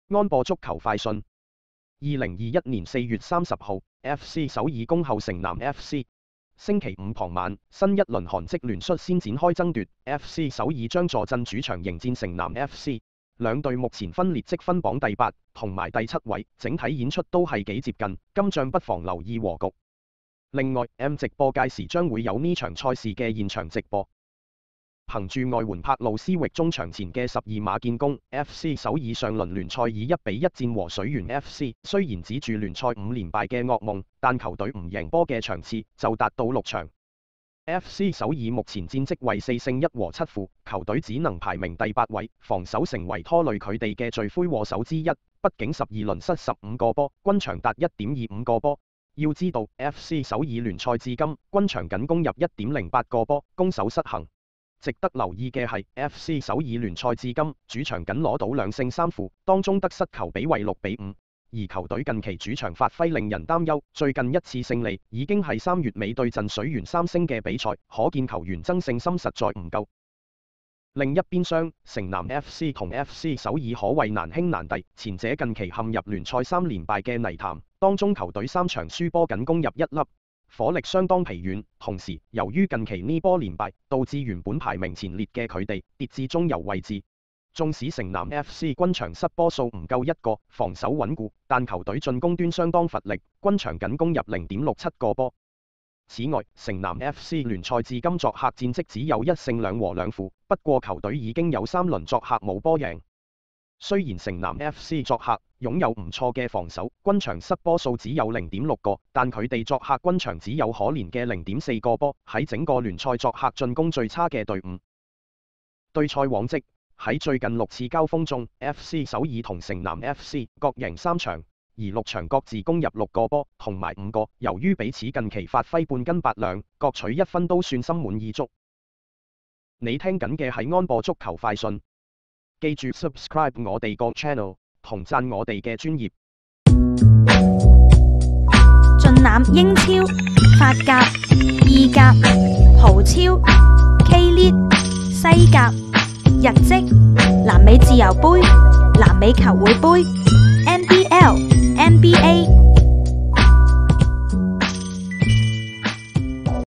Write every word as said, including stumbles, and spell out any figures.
安播足球快訊。二零二一年四月三十號 ，F C 首爾恭候城南 F C。星期五傍晚，新一輪韓職聯率先展開爭奪 ，F C 首爾將坐鎮主場迎戰城南 F C。兩隊目前分列積分榜第八同埋第七位，整體演出都係幾接近，今仗不妨留意和局。另外 ，M 直播屆時將會有呢場賽事嘅現場直播。憑住外援柏路斯域中場前嘅十二碼建功 ，F C 首爾上輪聯賽以一比一戰和水原 F C。雖然止住聯賽五連敗嘅噩夢，但球隊唔贏波嘅場次就達到六場。F C 首爾目前戰績為四勝一和七負，球隊只能排名第八位，防守成為拖累佢哋嘅罪魁禍首之一。畢竟十二輪失十五個波，均場達一點二五個波。要知道 ，F C 首爾聯賽至今均場僅攻入一點零八個波，攻守失衡。值得留意嘅係 ，F C 首爾聯賽至今主場僅攞到兩勝三負，當中得失球比為六比五。而球隊近期主場發揮令人擔憂，最近一次勝利已經係三月尾對陣水原三星嘅比賽，可見球員爭勝心實在唔夠。另一邊廂，城南 F C 同 F C 首爾可謂難兄難弟，前者近期陷入聯賽三連敗嘅泥潭，當中球隊三場輸波僅攻入一粒。火力相當疲軟，同時由於近期呢波連敗，導致原本排名前列嘅佢哋跌至中游位置。縱使城南 F C 均場失波數唔夠一個，防守穩固，但球隊進攻端相當乏力，均場僅攻入零點六七個波。此外，城南 F C 聯賽至今作客戰績只有一勝兩和兩負，不過球隊已經有三輪作客冇波贏。雖然城南 F C 作客擁有唔錯嘅防守，均場失波數只有零點六個，但佢哋作客均場只有可憐嘅零點四個波，喺整個聯賽作客進攻最差嘅隊伍。對賽往績，喺最近六次交鋒中 ，F C 首爾同城南 F C 各贏三場，而六場各自攻入六個波同埋五個。由於彼此近期發揮半斤八兩，各取一分都算心滿意足。你聽緊嘅係安播足球快訊。記住 subscribe 我哋個 channel 同讚我哋嘅專頁。 盡覽英超、法甲、意甲、葡超、K League、西甲、日職、南美自由杯、南美球會杯、N B L、N B A、